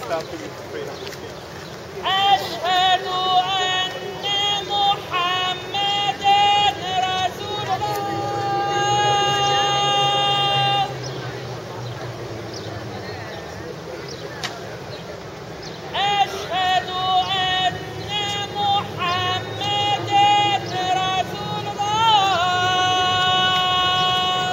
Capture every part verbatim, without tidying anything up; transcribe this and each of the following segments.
أشهد أن محمدًا رسول الله. أشهد أن محمدًا رسول الله.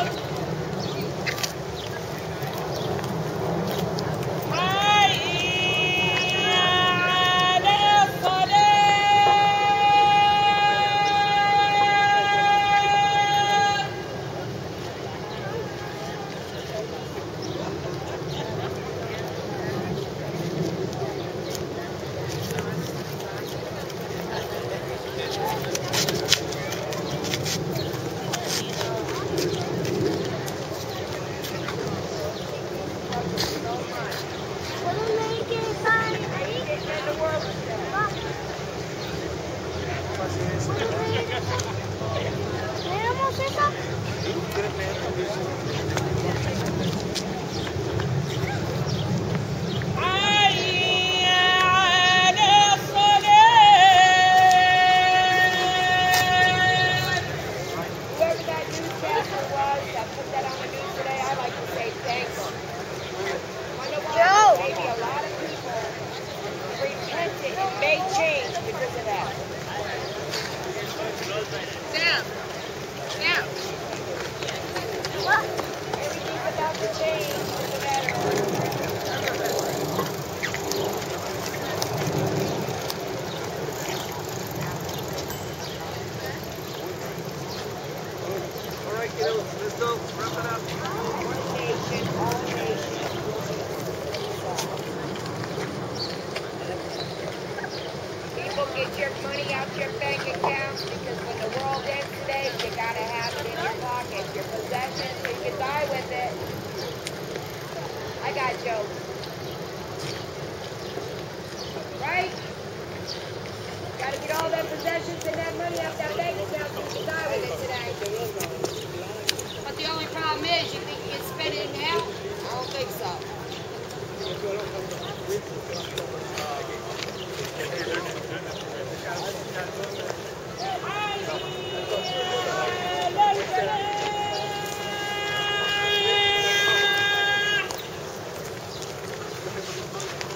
حي على الصلاة. ¿Leemos esa? حي على الصلاة. Whoever that newscaster was that put that on the news today, I like to say thank them. Wonder why? Joe. Maybe a lot of people repented and made change because of that. Sam, Sam. What? Everything's about to change for the better. All right, kiddos, let's go. Wrap it up. One nation, all nations. People, get your money out your bank accounts because when the world ends today, you gotta have it in your pocket, your possessions, so you can die with it. I got jokes. Right? Gotta get all that possessions and that money out that bank account so you can die with it today. But the only problem is, you think you can spend it now? I don't think so. حي على الفلاح.